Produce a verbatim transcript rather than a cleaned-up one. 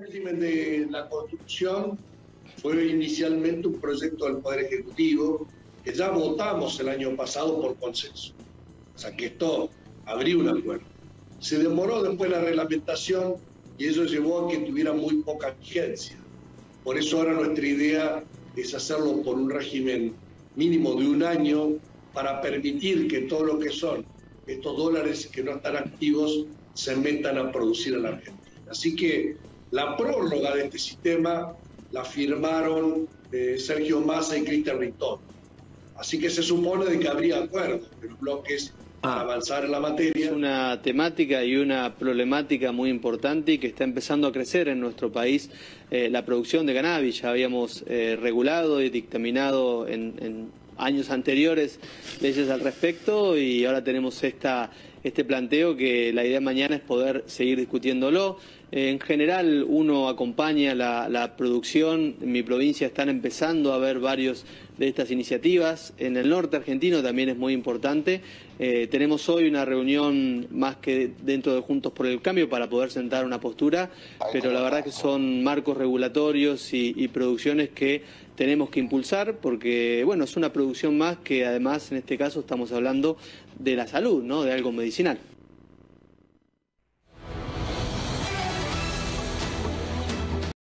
régimen de la construcción fue inicialmente un proyecto del Poder Ejecutivo que ya votamos el año pasado por consenso. O sea que esto abrió un acuerdo. Se demoró después la reglamentación y eso llevó a que tuviera muy poca vigencia. Por eso ahora nuestra idea es hacerlo por un régimen mínimo de un año para permitir que todo lo que son estos dólares que no están activos se metan a producir en la Argentina. Así que la prórroga de este sistema la firmaron eh, Sergio Massa y Cristian Rictón. Así que se supone de que habría acuerdo de los bloques para ah, avanzar en la materia. Es una temática y una problemática muy importante y que está empezando a crecer en nuestro país. Eh, la producción de cannabis, ya habíamos eh, regulado y dictaminado en, en años anteriores leyes al respecto y ahora tenemos esta, este planteo que la idea mañana es poder seguir discutiéndolo. En general uno acompaña la, la producción, en mi provincia están empezando a haber varios de estas iniciativas, en el norte argentino también es muy importante. Eh, tenemos hoy una reunión más que dentro de Juntos por el Cambio para poder sentar una postura, pero la verdad que son marcos regulatorios y, y producciones que tenemos que impulsar porque, bueno, es una producción más que además en este caso estamos hablando de la salud, ¿no? De algo medicinal.